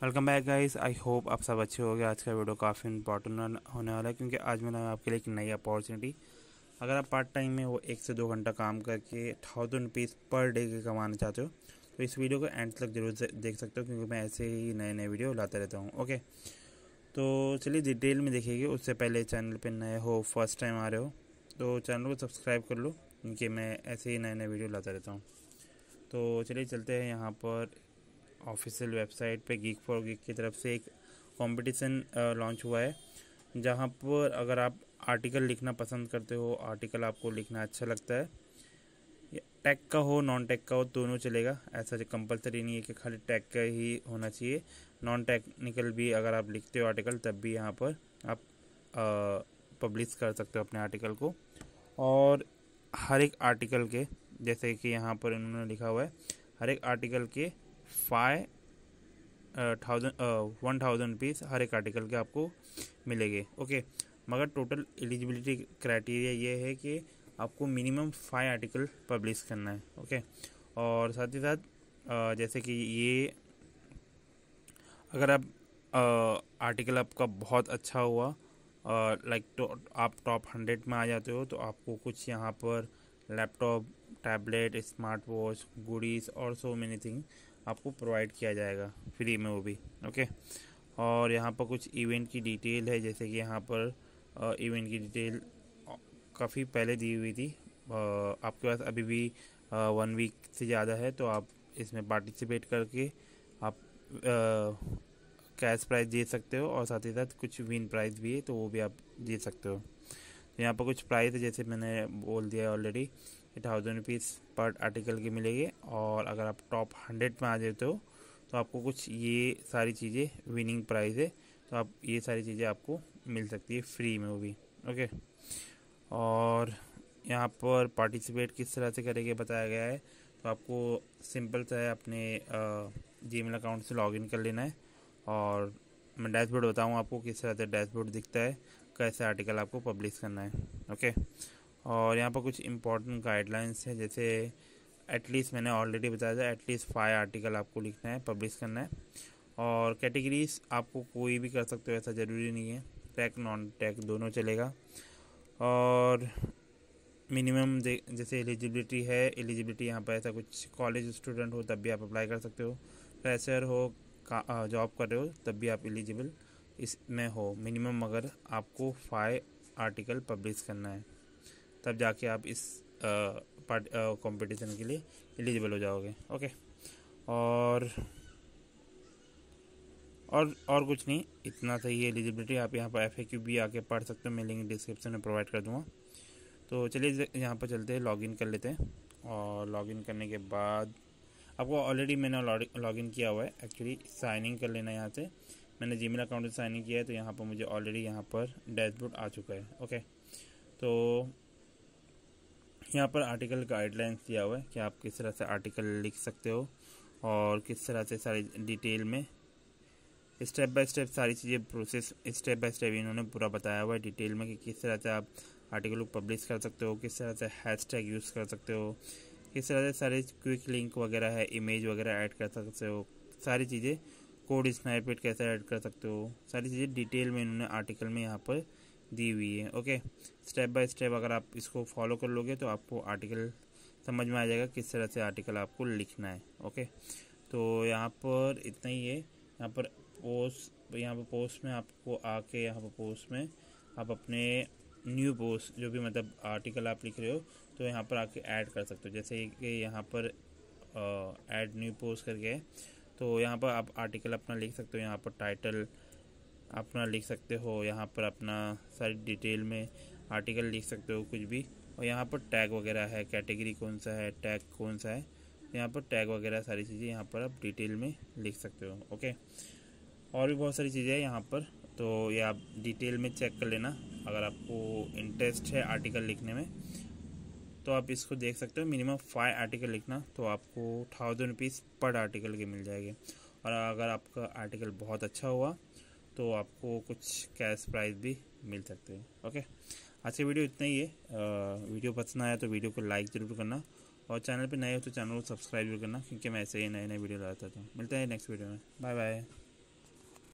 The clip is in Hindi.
Welcome back guys. I hope आप सब अच्छे हो गए। आज का वीडियो काफ़ी इंपॉर्टेंट होने वाला है क्योंकि आज मैंने आपके लिए एक नई अपॉर्चुनिटी, अगर आप पार्ट टाइम में वो 1 से 2 घंटा काम करके 1000 रुपीज़ पर डे के कमाना चाहते हो तो इस वीडियो को एंड तक जरूर देख सकते हो क्योंकि मैं ऐसे ही नए नए वीडियो लाता रहता हूँ। ओके, तो चलिए डिटेल में देखिएगा। उससे पहले चैनल पर नए हो, फर्स्ट टाइम आ रहे हो तो चैनल को सब्सक्राइब कर लो क्योंकि मैं ऐसे ही नए नए वीडियो लाता रहता हूँ। तो चलिए चलते हैं यहाँ पर ऑफिशियल वेबसाइट पे। गीक फॉर गीक की तरफ से एक कंपटीशन लॉन्च हुआ है जहाँ पर अगर आप आर्टिकल लिखना पसंद करते हो, आर्टिकल आपको लिखना अच्छा लगता है, टैग का हो नॉन टैग का हो दोनों चलेगा। ऐसा कंपलसरी नहीं है कि खाली टैग का ही होना चाहिए, नॉन टेक्निकल भी अगर आप लिखते हो आर्टिकल तब भी यहाँ पर आप पब्लिश कर सकते हो अपने आर्टिकल को। और हर एक आर्टिकल के, जैसे कि यहाँ पर इन्होंने लिखा हुआ है, हर एक आर्टिकल के 1000 रुपीज़ हर एक आर्टिकल के आपको मिलेंगे। ओके, मगर टोटल एलिजिबिलिटी क्राइटेरिया ये है कि आपको मिनिमम 5 आर्टिकल पब्लिश करना है। ओके, और साथ ही साथ जैसे कि ये अगर आप आर्टिकल आपका बहुत अच्छा हुआ, लाइक तो आप टॉप 100 में आ जाते हो तो आपको कुछ यहाँ पर laptop, tablet, smart watch, goodies और सो मेनी थिंग आपको प्रोवाइड किया जाएगा फ्री में, वो भी। ओके, और यहाँ पर कुछ इवेंट की डिटेल है, जैसे कि यहाँ पर इवेंट की डिटेल काफ़ी पहले दी हुई थी। आपके पास अभी भी 1 वीक से ज़्यादा है तो आप इसमें पार्टिसिपेट करके आप कैश प्राइज़ जीत सकते हो और साथ ही साथ कुछ विन प्राइज़ भी है तो वो भी आप जीत सकते हो। तो यहाँ पर कुछ प्राइस है, जैसे मैंने बोल दिया ऑलरेडी, 1000 रुपीज़ पर आर्टिकल के मिलेंगे। और अगर आप टॉप 100 में आ जाते हो तो आपको कुछ ये सारी चीज़ें विनिंग प्राइस है, तो आप ये सारी चीज़ें आपको मिल सकती है फ्री में, वो भी। ओके, और यहाँ पर पार्टिसिपेट किस तरह से करेंगे बताया गया है। तो आपको सिंपल सा है, अपने जीमेल अकाउंट से लॉगिन कर लेना है और मैं डैशबोर्ड बताऊँ आपको किस तरह से डैशबोर्ड दिखता है, कैसे आर्टिकल आपको पब्लिश करना है। ओके, और यहाँ पर कुछ इंपॉर्टेंट गाइडलाइंस है, जैसे एटलीस्ट मैंने ऑलरेडी बताया था, एटलीस्ट 5 आर्टिकल आपको लिखना है, पब्लिश करना है। और कैटेगरीज आपको कोई भी कर सकते हो, ऐसा ज़रूरी नहीं है, टैग नॉन टैग दोनों चलेगा। और मिनिमम जैसे एलिजिबिलिटी है, एलिजिबिलिटी यहाँ पर ऐसा कुछ कॉलेज स्टूडेंट हो तब भी आप अप्लाई कर सकते हो, फ्रेशर हो, जॉब कर रहे हो तब भी आप एलिजिबल इसमें हो। मिनिमम अगर आपको 5 आर्टिकल पब्लिश करना है तब जाके आप इस कंपटीशन के लिए एलिजिबल हो जाओगे। ओके, और और कुछ नहीं, इतना सही है एलिजिबिलिटी। आप यहाँ पर FAQ भी आके पढ़ सकते हो, मैं लिंक डिस्क्रिप्शन में प्रोवाइड कर दूँगा। तो चलिए यहाँ पर चलते हैं, लॉगिन कर लेते हैं। और लॉगिन करने के बाद आपको ऑलरेडी मैंने लॉगिन किया हुआ है, एक्चुअली साइन इन कर लेना है। यहाँ से मैंने जीमेल अकाउंट से साइन इन किया है तो यहाँ पर मुझे ऑलरेडी यहाँ पर डैशबोर्ड आ चुका है। ओके, तो यहाँ पर आर्टिकल गाइडलाइंस दिया हुआ है कि आप किस तरह से आर्टिकल लिख सकते हो और किस तरह से सारी डिटेल में स्टेप बाय स्टेप सारी चीज़ें प्रोसेस स्टेप बाय स्टेप इन्होंने पूरा बताया हुआ है डिटेल में कि किस तरह से आप आर्टिकल को पब्लिश कर सकते हो, किस तरह से हैशटैग यूज़ कर सकते हो, किस तरह से सारे क्विक लिंक वगैरह है, इमेज वगैरह ऐड कर सकते हो, सारी चीज़ें, कोड स्नाइपेट कैसे ऐड कर सकते हो, सारी चीज़ें डिटेल में इन्होंने आर्टिकल में यहाँ पर दी हुई है। ओके, स्टेप बाय स्टेप अगर आप इसको फॉलो कर लोगे तो आपको आर्टिकल समझ में आ जाएगा किस तरह से आर्टिकल आपको लिखना है। ओके, तो यहाँ पर इतना ही है। यहाँ पर पोस्ट में आपको आके, यहाँ पर पोस्ट में आप अपने न्यू पोस्ट जो भी मतलब आर्टिकल आप लिख रहे हो तो यहाँ पर आके ऐड कर सकते हो। जैसे कि यहाँ पर ऐड न्यू पोस्ट करके है तो यहाँ पर आप आर्टिकल अपना लिख सकते हो, यहाँ पर टाइटल अपना लिख सकते हो, यहाँ पर अपना सारी डिटेल में आर्टिकल लिख सकते हो कुछ भी। और यहाँ पर टैग वगैरह है, कैटेगरी कौन सा है, टैग कौन सा है, यहाँ पर टैग वगैरह सारी चीज़ें यहाँ पर आप डिटेल में लिख सकते हो। ओके, और भी बहुत सारी चीज़ें हैं यहाँ पर, तो ये आप डिटेल में चेक कर लेना। अगर आपको इंटरेस्ट है आर्टिकल लिखने में तो आप इसको देख सकते हो। मिनिमम 5 आर्टिकल लिखना तो आपको 1000 रुपीज़ पर आर्टिकल के मिल जाएंगे। और अगर आपका आर्टिकल बहुत अच्छा हुआ तो आपको कुछ कैश प्राइज़ भी मिल सकते हैं। ओके, आज की वीडियो इतना ही है। वीडियो पसंद आया तो वीडियो को लाइक ज़रूर करना और चैनल पे नए हो तो चैनल को सब्सक्राइब भी करना क्योंकि मैं ऐसे ही नए नए वीडियो लाता हूँ। मिलते हैं नेक्स्ट वीडियो में। Bye bye.